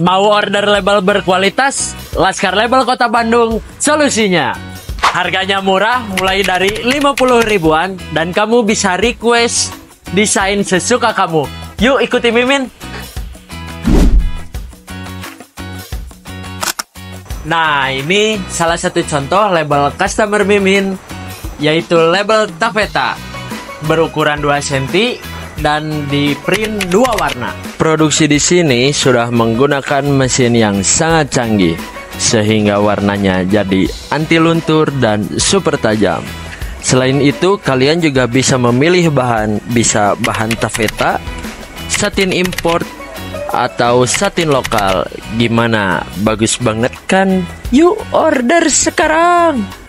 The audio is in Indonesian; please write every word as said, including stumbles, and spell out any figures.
Mau order label berkualitas? Laskar Label Kota Bandung, solusinya. Harganya murah, mulai dari lima puluh ribuan, dan kamu bisa request desain sesuka kamu. Yuk ikuti Mimin. Nah, ini salah satu contoh label customer Mimin, yaitu label Taffeta. Berukuran dua sentimeter dan di print dua warna. Produksi di sini sudah menggunakan mesin yang sangat canggih, sehingga warnanya jadi anti luntur dan super tajam. Selain itu, kalian juga bisa memilih bahan, bisa bahan taffeta, satin import, atau satin lokal. Gimana? Bagus banget kan? Yuk order sekarang!